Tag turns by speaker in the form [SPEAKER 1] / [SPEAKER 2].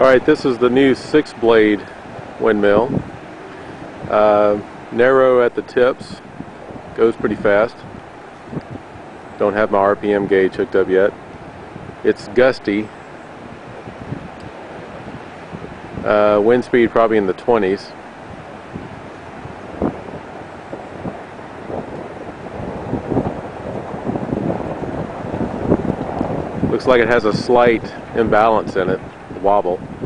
[SPEAKER 1] Alright, this is the new 6-blade windmill. Narrow at the tips, goes pretty fast. Don't have my RPM gauge hooked up yet. It's gusty. Wind speed probably in the 20s. Looks like it has a slight imbalance in it, a wobble.